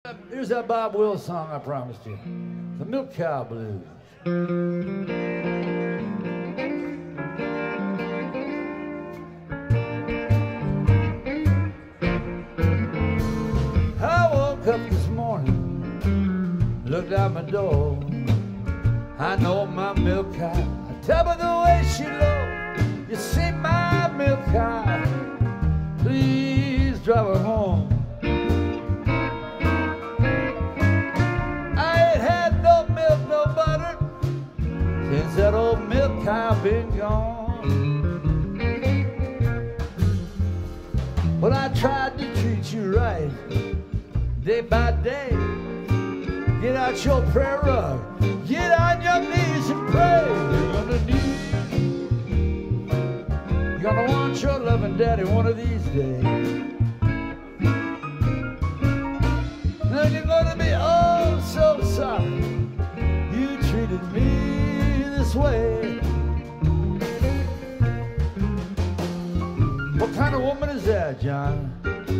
Here's that Bob Wills song I promised you. The Milk Cow Blues. I woke up this morning, looked out my door. I know my milk cow, I tell her the way she looked. You see my milk cow, please drive her home. Since that old milk cow been gone. Well, I tried to treat you right, day by day. Get out your prayer rug, get on your knees and pray. You're gonna want your loving daddy one of these days. Then you're gonna be oh so sorry you treated me this way. What kind of woman is that, John?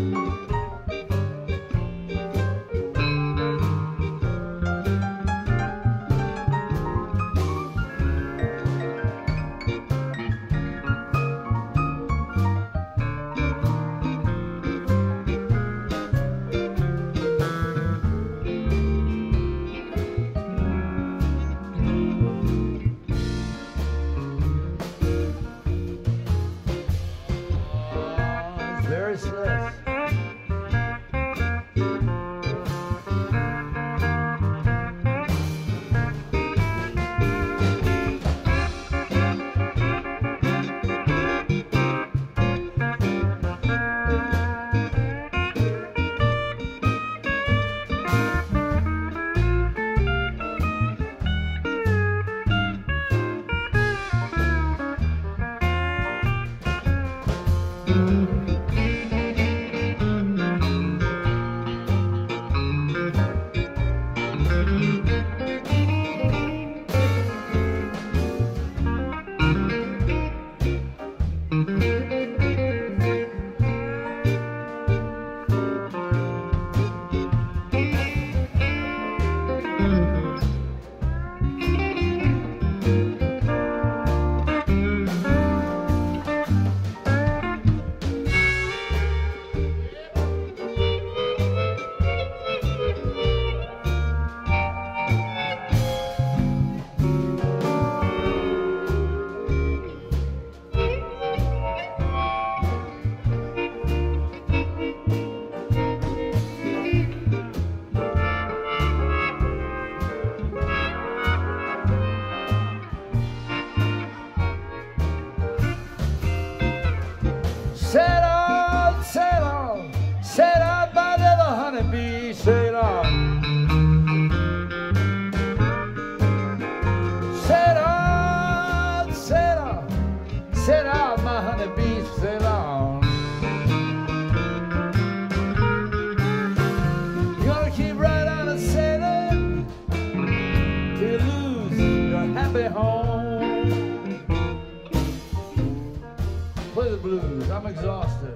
Sless. Sail on, my little honeybee, sail on. Sail on, sail on, sail on, my honeybee, sail on. You're gonna keep right on a sailing till you lose your happy home. Play the blues, I'm exhausted.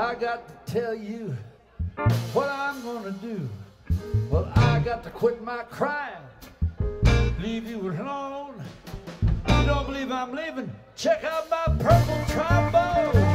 I got to tell you what I'm gonna do. Well, I got to quit my crying, leave you alone. You don't believe I'm leaving? Check out my purple trombone.